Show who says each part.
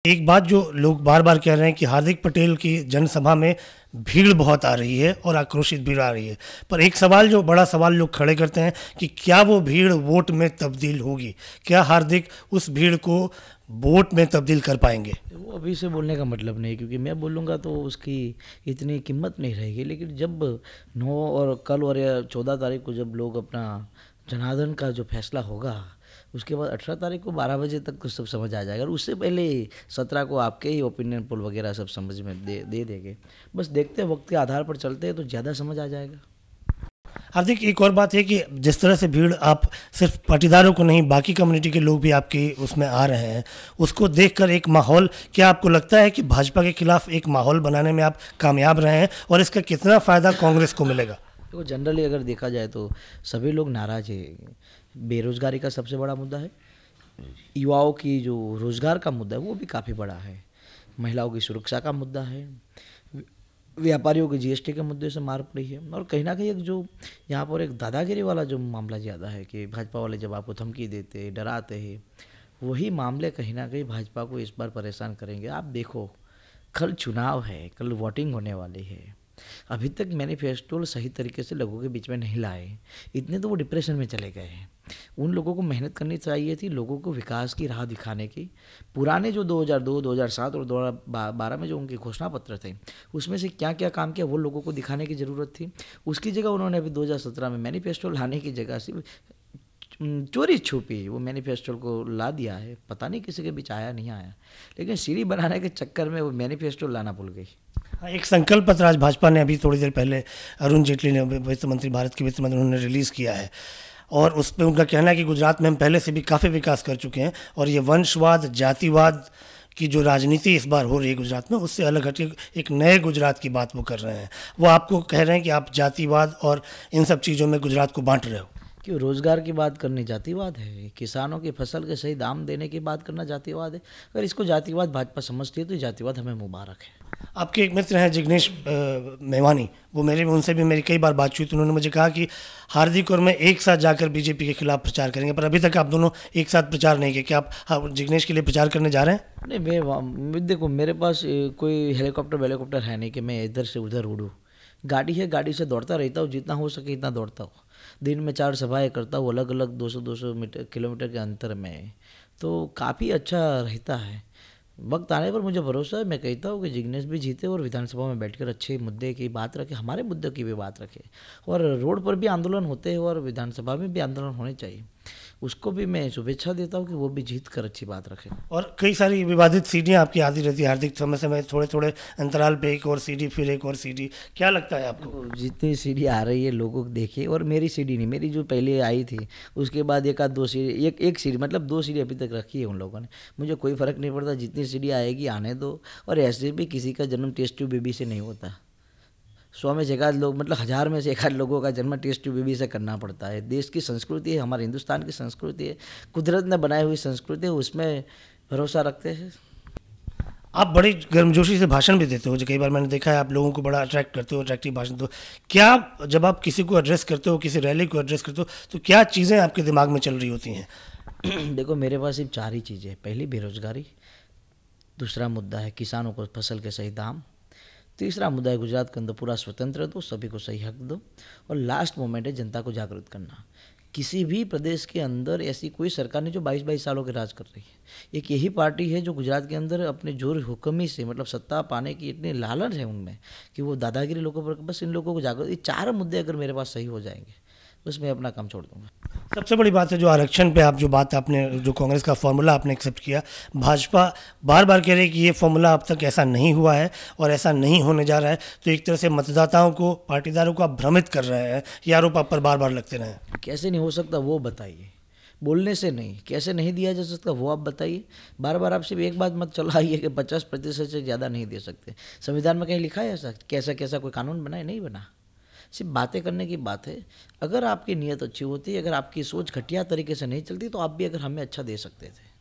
Speaker 1: एक बात जो लोग बार बार कह रहे हैं कि हार्दिक पटेल की जनसभा में भीड़ बहुत आ रही है और आक्रोशित भीड़ आ रही है, पर एक सवाल जो बड़ा सवाल लोग खड़े करते हैं कि क्या वो भीड़ वोट में तब्दील होगी, क्या हार्दिक उस भीड़ को वोट में तब्दील कर पाएंगे।
Speaker 2: वो अभी से बोलने का मतलब नहीं, क्योंकि मैं बोलूँगा तो उसकी इतनी कीमत नहीं रहेगी। लेकिन जब 9 और कल और या 14 तारीख को जब लोग अपना जनार्दन का जो फैसला होगा, उसके बाद 18 तारीख को 12 बजे तक कुछ सब समझ आ जाएगा। और उससे पहले 17 को आपके ही ओपिनियन पोल वगैरह सब समझ में दे देंगे। बस देखते हैं, वक्त के आधार पर चलते हैं तो ज़्यादा समझ आ जाएगा।
Speaker 1: हार्दिक, एक और बात है कि जिस तरह से भीड़, आप सिर्फ पाटीदारों को नहीं बाकी कम्युनिटी के लोग भी आपके उसमें आ रहे हैं, उसको देखकर एक माहौल, क्या आपको लगता है कि भाजपा के खिलाफ एक माहौल बनाने में आप कामयाब रहे हैं और इसका कितना फ़ायदा कांग्रेस को मिलेगा?
Speaker 2: देखो, जनरली अगर देखा जाए तो सभी लोग नाराज हैं। बेरोजगारी का सबसे बड़ा मुद्दा है, युवाओं की जो रोजगार का मुद्दा है वो भी काफ़ी बड़ा है, महिलाओं की सुरक्षा का मुद्दा है, व्यापारियों के जीएसटी के मुद्दे से मार पड़ी है। और कहीं ना कहीं एक जो यहाँ पर एक दादागिरी वाला जो मामला ज़्यादा है कि भाजपा वाले जब आपको धमकी देते डराते हैं, वही मामले कहीं ना कहीं भाजपा को इस बार परेशान करेंगे। आप देखो, कल चुनाव है, कल वोटिंग होने वाली है, अभी तक मैनिफेस्टो सही तरीके से लोगों के बीच में नहीं लाए, इतने तो वो डिप्रेशन में चले गए हैं। उन लोगों को मेहनत करनी चाहिए थी, लोगों को विकास की राह दिखाने की। पुराने जो 2002, 2007 और 2012 में जो उनके घोषणा पत्र थे, उसमें से क्या क्या काम किया वो लोगों को दिखाने की ज़रूरत थी। उसकी जगह उन्होंने अभी 2017 में मैनिफेस्टो लाने की जगह सिर्फ चोरी छुपी वो मैनिफेस्टो को ला दिया है। पता नहीं किसी के बीच आया नहीं आया, लेकिन सीढ़ी बनाने के चक्कर में वो मैनिफेस्टो लाना भूल गई।
Speaker 1: एक संकल्प पत्र आज भाजपा ने अभी थोड़ी देर पहले अरुण जेटली ने, वित्त मंत्री, भारत के वित्त मंत्री, उन्होंने रिलीज़ किया है और उस पर उनका कहना है कि गुजरात में हम पहले से भी काफ़ी विकास कर चुके हैं और ये वंशवाद, जातिवाद की जो राजनीति इस बार हो रही है गुजरात में, उससे अलग हटके एक नए गुजरात की बात वो कर रहे हैं। वो आपको कह रहे हैं कि आप जातिवाद और इन सब चीज़ों में गुजरात को बांट रहे हो।
Speaker 2: क्यों रोज़गार की बात करनी जातिवाद है? किसानों की फसल के सही दाम देने की बात करना जातिवाद है? अगर इसको जातिवाद भाजपा समझती है तो जातिवाद हमें मुबारक है।
Speaker 1: आपके एक मित्र हैं जिग्नेश मेवानी, वो उनसे भी मेरी कई बार बात हुई, तो उन्होंने मुझे कहा कि हार्दिक और मैं एक साथ जाकर बीजेपी के खिलाफ प्रचार करेंगे, पर अभी तक आप दोनों एक साथ प्रचार नहीं किए। क्या आप जिग्नेश के लिए प्रचार करने जा रहे हैं?
Speaker 2: नहीं, मैं देखो, मेरे पास कोई हेलीकॉप्टर है नहीं कि मैं इधर से उधर उड़ूँ। गाड़ी है, गाड़ी से दौड़ता रहता हूँ, जितना हो सके इतना दौड़ता हूँ। दिन में 4 सभाएँ करता हूँ, अलग अलग 200-200 किलोमीटर के अंतर में, तो काफ़ी अच्छा रहता है। वक्त आने पर मुझे भरोसा है, मैं कहता हूँ कि जिग्नेश भी जीते और विधानसभा में बैठकर अच्छे मुद्दे की बात रखे, हमारे मुद्दों की भी बात रखे। और रोड पर भी आंदोलन होते हैं और विधानसभा में भी आंदोलन होने चाहिए। उसको भी मैं शुभेच्छा देता हूँ कि वो भी जीत कर अच्छी बात रखे।
Speaker 1: और कई सारी विवादित सीढ़ियाँ आपकी आती रहती है हार्दिक, समय समय थोड़े थोड़े अंतराल पे एक और सीढ़ी, फिर एक और सीढ़ी, क्या लगता है आपको?
Speaker 2: जितनी सीढ़ी आ रही है लोगों को देखिए, और मेरी सीढ़ी नहीं, मेरी जो पहले आई थी उसके बाद एक आध 2 सीढ़ी, एक सीढ़ी, मतलब 2 सीढ़ी अभी तक रखी है उन लोगों ने। मुझे कोई फ़र्क नहीं पड़ता, जितनी सीढ़ी आएगी आने दो। और ऐसे भी किसी का जन्म टेस्ट ट्यूब बेबी से नहीं होता। 100 में से एक आध लोग, मतलब 1000 में से एक आध लोगों का जन्म टेस्ट ट्यूब बेबी से करना पड़ता है। देश की संस्कृति है, हमारे हिंदुस्तान की संस्कृति है, कुदरत ने बनाई हुई संस्कृति है, उसमें भरोसा रखते हैं।
Speaker 1: आप बड़ी गर्मजोशी से भाषण भी देते हो, जो कई बार मैंने देखा है, आप लोगों को बड़ा अट्रैक्ट करते हो, अट्रैक्टिव भाषण दो। क्या जब आप किसी को एड्रेस करते हो, किसी रैली को एड्रेस करते हो, तो क्या चीज़ें आपके दिमाग में चल रही होती हैं?
Speaker 2: देखो, मेरे पास सिर्फ 4 ही चीज़ें हैं। पहली बेरोजगारी, दूसरा मुद्दा है किसानों को फसल के सही दाम, तीसरा मुद्दा है गुजरात के अंदर पूरा स्वतंत्र दो, सभी को सही हक दो, और लास्ट मोमेंट है जनता को जागरूक करना। किसी भी प्रदेश के अंदर ऐसी कोई सरकार नहीं जो 22-22 सालों के राज कर रही है। एक यही पार्टी है जो गुजरात के अंदर अपने जोर हुक्मी से, मतलब सत्ता पाने की इतनी लालच है उनमें कि वो दादागिरी लोगों पर, बस इन लोगों को जागरूक, ये 4 मुद्दे अगर मेरे पास सही हो जाएंगे बस मैं अपना काम छोड़ दूंगा।
Speaker 1: सबसे बड़ी बात है जो आरक्षण पे आप जो बात आपने, जो कांग्रेस का फॉर्मूला आपने एक्सेप्ट किया, भाजपा बार बार कह रही है कि ये फॉर्मूला अब तक ऐसा नहीं हुआ है और ऐसा नहीं होने जा रहा है, तो एक तरह से मतदाताओं को, पाटीदारों को आप भ्रमित कर रहे हैं। ये आरोप आप पर बार बार लगते रहे।
Speaker 2: कैसे नहीं हो सकता वो बताइए, बोलने से नहीं, कैसे नहीं दिया जा सकता वो आप बताइए। बार बार आप सिर्फ एक बात मत चलाइए कि 50% से ज़्यादा नहीं दे सकते। संविधान में कहीं लिखा है ऐसा? कैसा कैसा कोई कानून बना है? नहीं बना। सिर्फ बातें करने की बात है। अगर आपकी नीयत अच्छी होती, अगर आपकी सोच घटिया तरीके से नहीं चलती, तो आप भी अगर हमें अच्छा दे सकते थे।